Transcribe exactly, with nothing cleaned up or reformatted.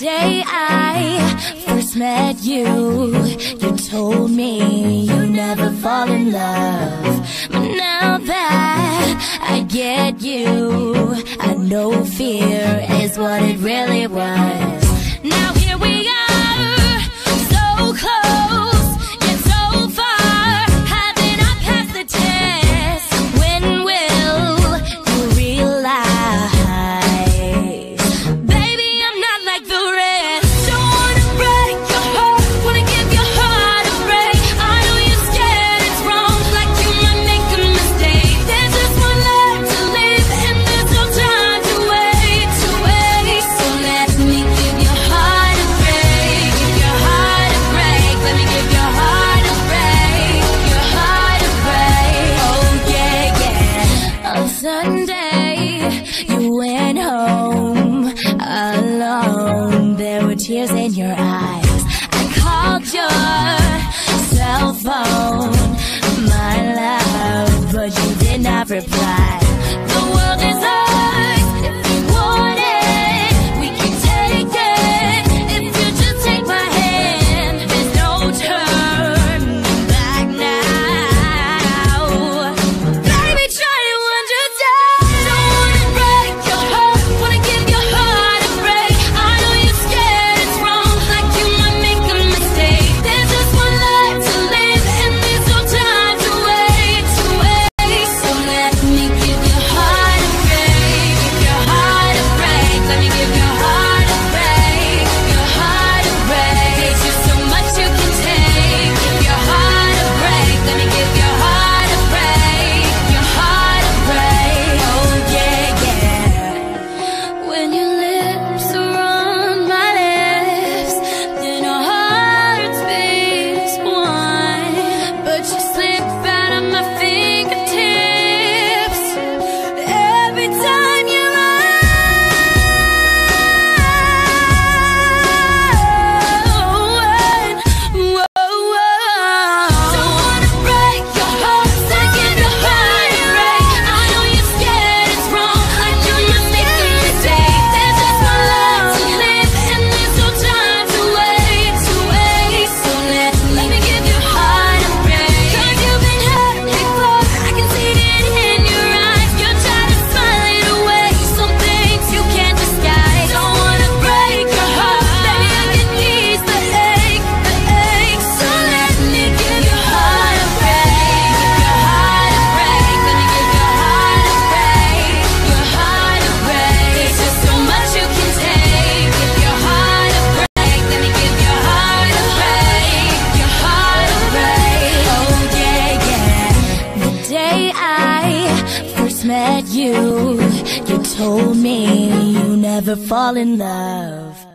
day I first met you, you told me you never fall in love. But now that I get you, I know fear is what it really was. Now here we are, so close, yet so far. Haven't I passed the test? When will you realize, baby, I'm not like the rest. Don't wanna break your heart, wanna give your heart a break. I know you're scared it's wrong, like you might make a mistake. There's just one life to live, and there's no time to wait, to wait. So let me give your heart a break, give your heart a break. Let me give your heart a break, your heart a break. Oh yeah, yeah. On Sunday, you went home alone. There were tears in your eyes. I called your cell phone, my love, but you did not reply. The world is ours if we want it. We can take it if you just take my hand. There's no turning back now. Baby, try to understand. Don't wanna break your heart, wanna give your heart a break. I know you're scared it's wrong, like you might make a mistake. There's just one life to live, and there's no time to wait, to wait. So let me give your heart a break, give your heart a break. Let me give your heart a break, your heart a break. There's just so much you can take. Give your heart a break. Let me give your heart a break, your heart a break. Oh yeah, yeah. When your lips are on my lips, then our hearts beat as one. But you slip out of my fingertips every time you run. Whoa, whoa. Don't wanna break your heart, so give your heart a break. I know you're scared it's wrong, like you might make a mistake. There's just one life to live, and there's no time to wait, to wait. So let me give your heart a break. 'Cause you've been hurt before, I can see it in your eyes. You're trying to smile it away, some things you can't disguise. Don't wanna break your heart, baby, I can ease the ache, the ache. So let me give your heart a break, give your heart a break. Let me give your heart a break, your heart a break. There's just so much you can take. Give your heart a break. Let me give your heart a break, your heart a break. Oh yeah, yeah. The day I first met you, you told me you never fall in love.